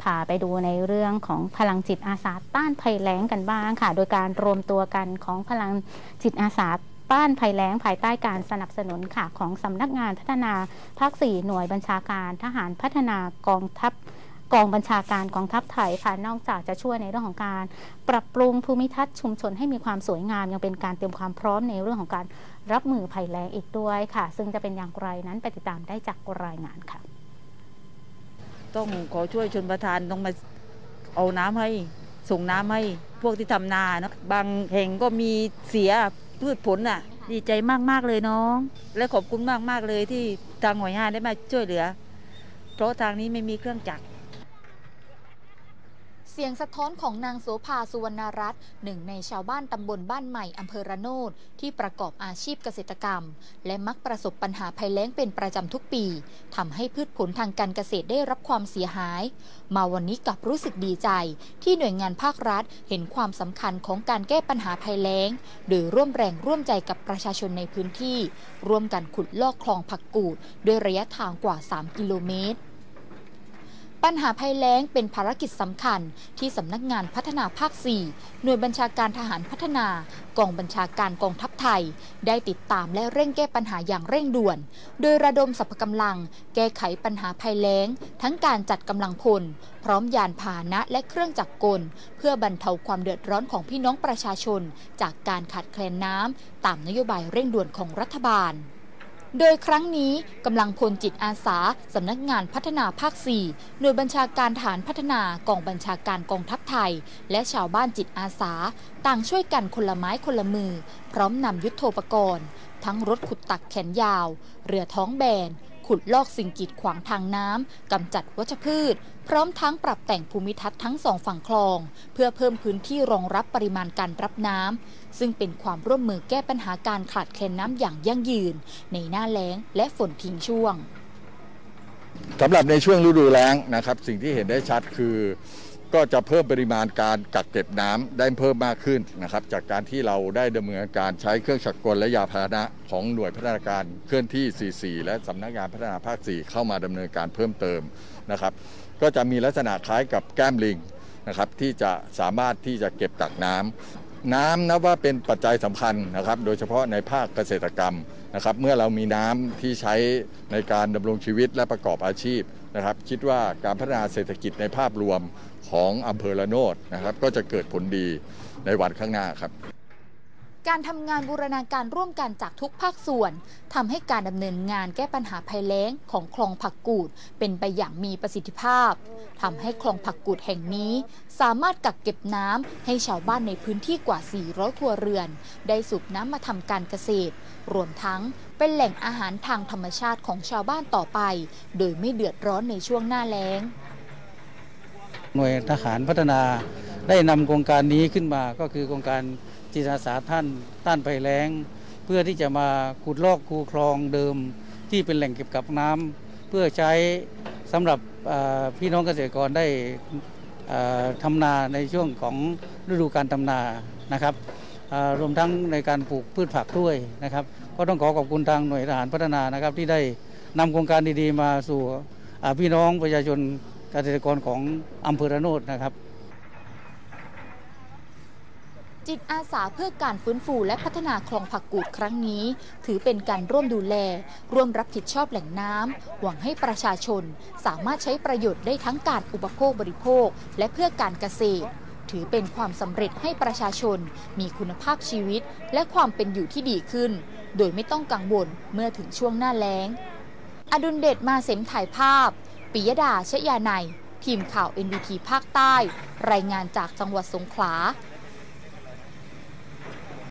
พาไปดูในเรื่องของพลังจิตอาสาต้านภัยแล้งกันบ้างค่ะโดยการรวมตัวกันของพลังจิตอาสาต้านภัยแล้งภายใต้การสนับสนุนค่ะของสำนักงานพัฒนาภาค 4 หน่วยบัญชาการทหารพัฒนากองบัญชาการกองทัพไทยค่ะนอกจากจะช่วยในเรื่องของการปรับปรุงภูมิทัศน์ชุมชนให้มีความสวยงามยังเป็นการเตรียมความพร้อมในเรื่องของการรับมือภัยแล้งอีกด้วยค่ะซึ่งจะเป็นอย่างไรนั้นไปติดตามได้จากรายงานค่ะต้องขอช่วยชนประทานต้องมาเอาน้ำให้ส่งน้ำให้พวกที่ทำนาเนาะบางแห่งก็มีเสียพืชผลน่ะดีใจมากๆเลยน้องและขอบคุณมากๆเลยที่ทางหน่วยงานได้มาช่วยเหลือเพราะทางนี้ไม่มีเครื่องจักรเสียงสะท้อนของนางโสภาสุวรรณรัตน์หนึ่งในชาวบ้านตำบลบ้านใหม่อำเภอระโนดที่ประกอบอาชีพเกษตรกรรมและมักประสบปัญหาภัยแล้งเป็นประจำทุกปีทำให้พืชผลทางการเกษตรได้รับความเสียหายมาวันนี้กลับรู้สึกดีใจที่หน่วยงานภาครัฐเห็นความสำคัญของการแก้ปัญหาภัยแล้งโดยร่วมแรงร่วมใจกับประชาชนในพื้นที่ร่วมกันขุดลอกคลองผักกูดด้วยระยะทางกว่า3 กิโลเมตรปัญหาภัยแล้งเป็นภารกิจสำคัญที่สำนักงานพัฒนาภาค 4 หน่วยบัญชาการทหารพัฒนากองบัญชาการกองทัพไทยได้ติดตามและเร่งแก้ปัญหาอย่างเร่งด่วนโดยระดมสรรพกำลังแก้ไขปัญหาภัยแล้งทั้งการจัดกำลังพลพร้อมยานพาหนะและเครื่องจักรกลเพื่อบรรเทาความเดือดร้อนของพี่น้องประชาชนจากการขาดแคลนน้ำตามนโยบายเร่งด่วนของรัฐบาลโดยครั้งนี้กำลังพลจิตอาสาสำนักงานพัฒนาภาค 4 หน่วยบัญชาการฐานพัฒนากองบัญชาการกองทัพไทยและชาวบ้านจิตอาสาต่างช่วยกันคนละไม้คนละมือพร้อมนำยุทโธปกรณ์ทั้งรถขุดตักแขนยาวเรือท้องแบนขุดลอกสิ่งกีดขวางทางน้ำกำจัดวัชพืชพร้อมทั้งปรับแต่งภูมิทัศน์ทั้ง2 ฝั่งคลองเพื่อเพิ่มพื้นที่รองรับปริมาณการรับน้ำซึ่งเป็นความร่วมมือแก้ปัญหาการขาดแคลนน้ำอย่างยั่งยืนในหน้าแล้งและฝนทิ้งช่วงสำหรับในช่วงฤดูแล้งนะครับสิ่งที่เห็นได้ชัดคือก็จะเพิ่มปริมาณการกักเก็บน้ำได้เพิ่มมากขึ้นนะครับจากการที่เราได้ดำเนินการใช้เครื่องจักรกลและยานพาหนะของหน่วยพัฒนาการเคลื่อนที่ 44 และสำนักงานพัฒนาภาค 4 เข้ามาดำเนินการเพิ่มเติมนะครับก็จะมีลักษณะคล้ายกับแก้มลิงนะครับที่จะสามารถที่จะเก็บกักน้ำนับว่าเป็นปัจจัยสำคัญนะครับโดยเฉพาะในภาคเกษตรกรรมนะครับเมื่อเรามีน้ำที่ใช้ในการดำรงชีวิตและประกอบอาชีพนะครับคิดว่าการพัฒนาเศรษฐกิจในภาพรวมของอำเภอระโนดนะครับก็จะเกิดผลดีในวันข้างหน้าครับการทำงานบูรณาการร่วมกันจากทุกภาคส่วนทำให้การดำเนินงานแก้ปัญหาภัยแล้งของคลองผักกูดเป็นไปอย่างมีประสิทธิภาพทำให้คลองผักกูดแห่งนี้สามารถกักเก็บน้ำให้ชาวบ้านในพื้นที่กว่า400ครัวเรือนได้สูบน้ำมาทำการเกษตรรวมทั้งเป็นแหล่งอาหารทางธรรมชาติของชาวบ้านต่อไปโดยไม่เดือดร้อนในช่วงหน้าแล้งหน่วยทหารพัฒนาได้นำโครงการนี้ขึ้นมาก็คือโครงการจิตอาสาต้านภัยแล้งเพื่อที่จะมาขุดลอกคูคลองเดิมที่เป็นแหล่งเก็บกักน้ำเพื่อใช้สำหรับพี่น้องเกษตรกรได้ทำนาในช่วงของฤดูการทำนานะครับรวมทั้งในการปลูกพืชผักด้วยนะครับก็ต้องขอบคุณทางหน่วยทหารพัฒนานะครับที่ได้นำโครงการดีๆมาสู่พี่น้องประชาชนเกษตรกรของอำเภอระโนดนะครับจิตอาสาเพื่อการฟื้นฟูและพัฒนาคลองผักกูดครั้งนี้ถือเป็นการร่วมดูแลร่วมรับผิดชอบแหล่งน้ำหวังให้ประชาชนสามารถใช้ประโยชน์ได้ทั้งการอุปโภคบริโภคและเพื่อการเกษตรถือเป็นความสำเร็จให้ประชาชนมีคุณภาพชีวิตและความเป็นอยู่ที่ดีขึ้นโดยไม่ต้องกังวลเมื่อถึงช่วงหน้าแล้งอดุลเดชมาเสมถ่ายภาพปิยดาชยานัยทีมข่าว NBT ภาคใต้รายงานจากจังหวัดสงขลา